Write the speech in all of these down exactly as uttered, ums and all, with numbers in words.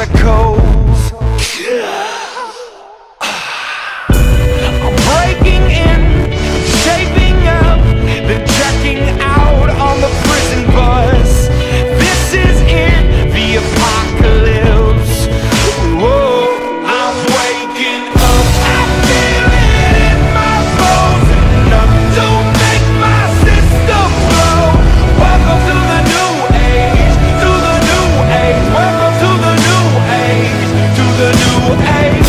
chemicals. I'm breaking in, shaping up, then checking out on the prison bus. This is it, the apocalypse. Whoa, I'm waking up, I feel it in my bones, enough to make my system blow. Welcome to the new age, to the new age. Welcome to the new age, to the new age.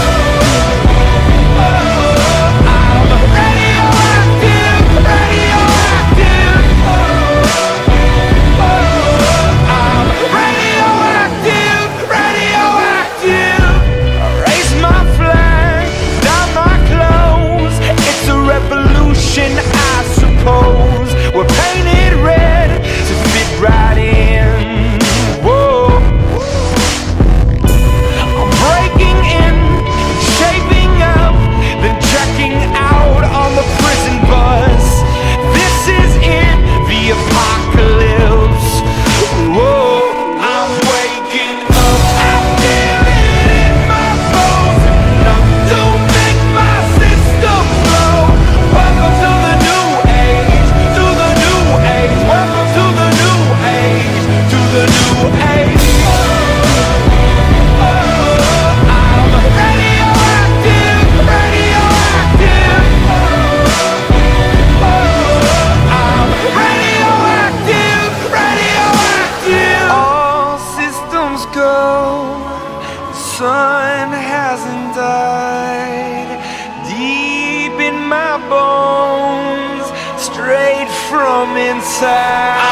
I suppose we're painted red to fit right in. Whoa, I'm breaking in, shaping up, then checking out on the prison bus. This is it, the apocalypse. Whoa, I'm waking up, I feel it in my bones, enough to make my system blow. Welcome to the new age, to the new age. Welcome to the new age, to the new age. Oh, I'm radioactive, radioactive. Oh, I'm radioactive, radioactive. All systems go, the sun hasn't died. Deep in my bones, straight from inside.